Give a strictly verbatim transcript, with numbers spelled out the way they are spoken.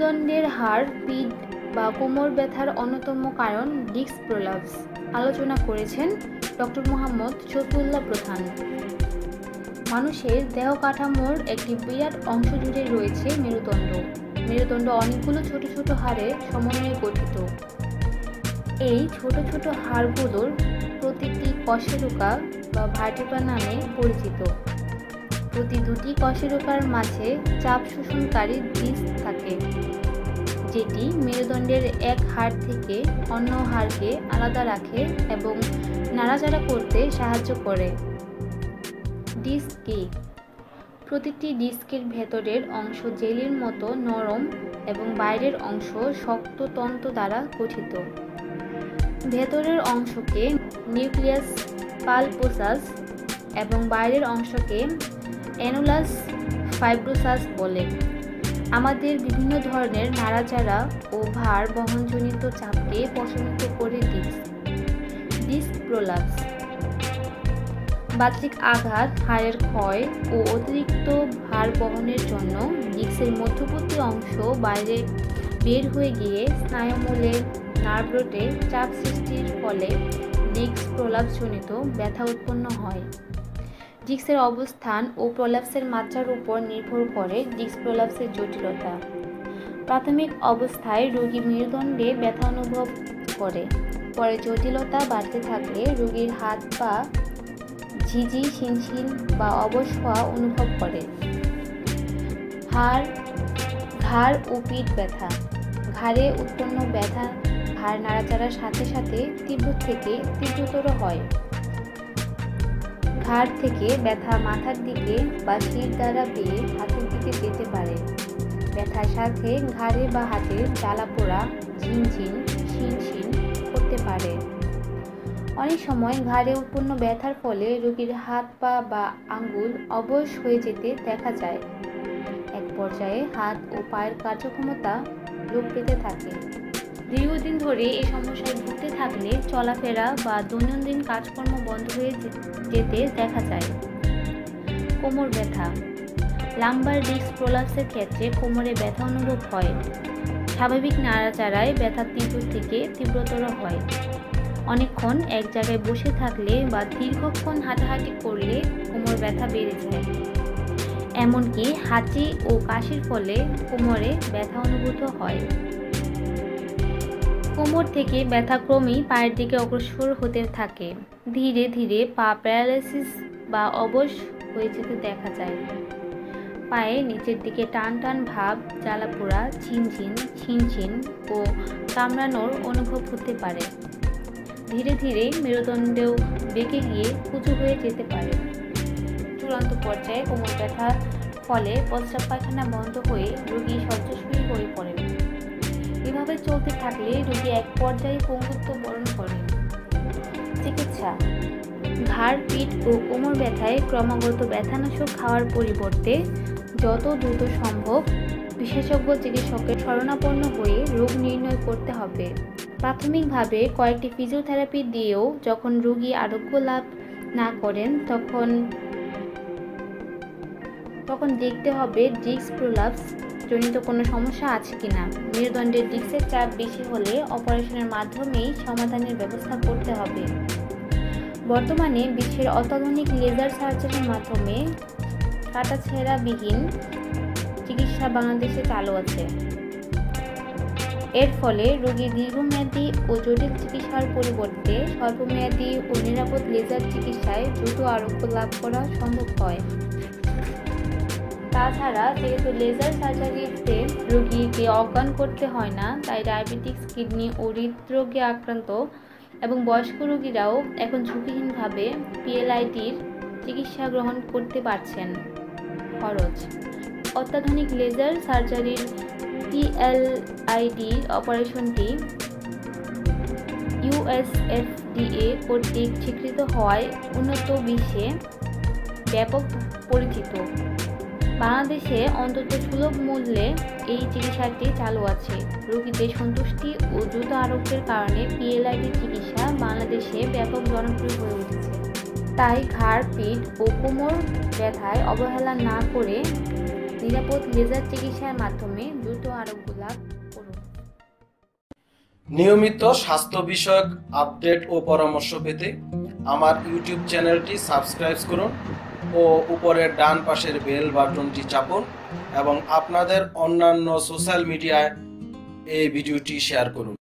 মেরুদণ্ডের হাড়, পিঠ বা কোমর ব্যথার অন্যতম কারণ ডিস্ক প্রলাপস আলোচনা করেছেন ডক্টর মোহাম্মদ শফিউল্লাহ প্রধান। মানুষের দেহ কাঠামোর একটি বিরাট অংশ জুড়ে রয়েছে মেরুদণ্ড। মেরুদণ্ড অনেকগুলো ছোট ছোট হাড়ে সমন্বয়ে গঠিত। এই ছোট ছোট হাড়গুলোর প্রতিটি কশেরুকা বা ভার্টিব্রা নামে পরিচিত। প্রতি দুটি কশেরুকার মাঝে চাপ শোষণকারী ডিস্ক থাকে, যেটি মেরুদণ্ডের এক হাড় থেকে অন্য হাড়কে আলাদা রাখে এবং নাড়াচাড়া করতে সাহায্য করে। ডিস্ক কি? প্রতিটি ডিস্কের ভেতরের অংশ জেলির মতো নরম এবং বাইরের অংশ শক্ত তন্তু দ্বারা গঠিত। ভেতরের অংশকে নিউক্লিয়াস পালপোসাস এবং বাইরের অংশকে অ্যানুলাস ফাইব্রোসাস বলে। আমাদের বিভিন্ন ধরনের নাড়াচাড়া ও ভার বহনজনিত চাপকে প্রশমিত করে ডিস্ক। ডিস্ক প্রলাপস বাহ্যিক আঘাত, হাড়ের ক্ষয় ও অতিরিক্ত ভার বহনের জন্য ডিস্কের মধ্যবর্তী অংশ বাইরে বের হয়ে গিয়ে স্নায়ুমূলে নার্ভ রুটে চাপ সৃষ্টির ফলে ডিস্ক প্রলাপসজনিত ব্যথা উৎপন্ন হয়। ডিস্কের অবস্থান ও প্রলাপসের মাত্রার উপর নির্ভর করে ডিস্ক প্রলাপসের জটিলতা। প্রাথমিক অবস্থায় রোগী মেরুদণ্ডে ব্যথা অনুভব করে, পরে জটিলতা বাড়তে থাকলে রোগীর হাত পা ঝিঝি, শিনশিন বা অবশ হওয়া অনুভব করে। হাড়, ঘাড় ও পিঠ ব্যথা। ঘাড়ে উৎপন্ন ব্যথা ঘাড় নাড়াচাড়ার সাথে সাথে তীব্র থেকে তীব্রতর হয়। ঘাড় থেকে ব্যথা মাথার দিকে বা শির দ্বারা বেয়ে হাতের দিকে যেতে পারে। ব্যথার সাথে ঘাড়ে বা হাতে জ্বালা পোড়া, ঝিনঝিন, শিনশিন করতে পারে। অনেক সময় ঘাড়ে উৎপন্ন ব্যথার ফলে রোগীর হাত পা বা আঙ্গুল অবশ হয়ে যেতে দেখা যায়। এক পর্যায়ে হাত ও পায়ের কার্যক্ষমতা লোপ পেতে থাকে। দীর্ঘদিন ধরে এই সমস্যায় ভুগতে থাকলে চলাফেরা বা দৈনন্দিন কাজকর্ম বন্ধ হয়ে যেতে দেখা যায়। কোমর ব্যথা। লাম্বার ডিস্ক প্রলাপসের ক্ষেত্রে কোমরে ব্যথা অনুভব হয়। স্বাভাবিক নাড়াচাড়ায় ব্যথা তীব্র থেকে তীব্রতর হয়। অনেকক্ষণ এক জায়গায় বসে থাকলে বা দীর্ঘক্ষণ হাঁটাহাঁটি করলে কোমর ব্যথা বেড়ে যায়। এমনকি হাঁচি ও কাশির ফলে কোমরে ব্যথা অনুভূত হয়। কোমর থেকে ব্যথা ক্রমেই পায়ের দিকে অগ্রসর হতে থাকে। ধীরে ধীরে পা প্যারালাইসিস বা অবশ হয়ে যেতে দেখা যায়। পায়ে নিচের দিকে টান টান ভাব, জ্বালাপোড়া, ঝিনঝিন, ছিনছিন ও কামড়ানোর অনুভব হতে পারে। ধীরে ধীরে মেরুদণ্ডেও বেঁকে গিয়ে কুঁচু হয়ে যেতে পারে। চূড়ান্ত পর্যায়ে কোমর ব্যথার ফলে প্রস্রাব পায়খানা বন্ধ হয়ে রোগী শয্যাশয়ী হয়ে পড়েন। এভাবে চলতে থাকলে রোগী এক পর্যায়ে পঙ্গুত্ব বরণ করেন। চিকিৎসা। ঘাড়, পিঠ ও কোমর ব্যথায় ক্রমাগত ব্যথানাশক খাওয়ার পরিবর্তে যত দ্রুত সম্ভব বিশেষজ্ঞ চিকিৎসকের শরণাপন্ন হয়ে রোগ নির্ণয় করতে হবে। প্রাথমিকভাবে কয়েকটি ফিজিওথেরাপি দিয়েও যখন রোগী আরোগ্য লাভ না করেন তখন তখন দেখতে হবে ডিস্ক প্রলাপস জনিত কোনো সমস্যা আছে কিনা। মেরুদণ্ডের ডিস্কের চাপ বেশি হলে অপারেশনের মাধ্যমেই সমাধানের ব্যবস্থা করতে হবে। বর্তমানে বিশ্বের অত্যাধুনিক লেজার সার্জারির মাধ্যমে কাটাছেঁড়াবিহীন চিকিৎসা বাংলাদেশে চালু আছে। এর ফলে রোগীর দীর্ঘমেয়াদী ও জটিল চিকিৎসার পরিবর্তে স্বল্পমেয়াদী ও নিরাপদ লেজার চিকিৎসায় দ্রুত আরোগ্য লাভ করা সম্ভব হয়। তাছাড়া যেহেতু লেজার সার্জারিতে রোগীকে অজ্ঞান করতে হয় না, তাই ডায়াবেটিস, কিডনি ও হৃদরোগে আক্রান্ত এবং বয়স্ক রোগীরাও এখন ঝুঁকিহীনভাবে পিএলআইডির চিকিৎসা গ্রহণ করতে পারছেন। খরচ। অত্যাধুনিক লেজার সার্জারির পিএলআইডি অপারেশনটি ইউএসএফডিএ কর্তৃক স্বীকৃত হওয়ায় উন্নত বিশ্বে ব্যাপক পরিচিত। বাংলাদেশে অন্তত সুলভ মূল্যে এই চিকিৎসাটি চালু আছে। রোগীদের সন্তুষ্টি ও দ্রুত আরোগ্যের কারণে পিএলআইডি চিকিৎসা বাংলাদেশে ব্যাপক জনপ্রিয় হয়ে উঠেছে। তাই ঘাড়, পিঠ ও কোমর ব্যথায় অবহেলা না করে নিরাপদ লেজার চিকিৎসার মাধ্যমে দ্রুত আরোগ্য লাভ করুন। নিয়মিত স্বাস্থ্য বিষয়ক আপডেট ও পরামর্শ পেতে আমার ইউটিউব চ্যানেলটি সাবস্ক্রাইব করুন ও উপরের ডান পাশের বেল বাটনটি চাপুন এবং আপনাদের অন্যান্য সোশ্যাল মিডিয়ায় এই ভিডিওটি শেয়ার করুন।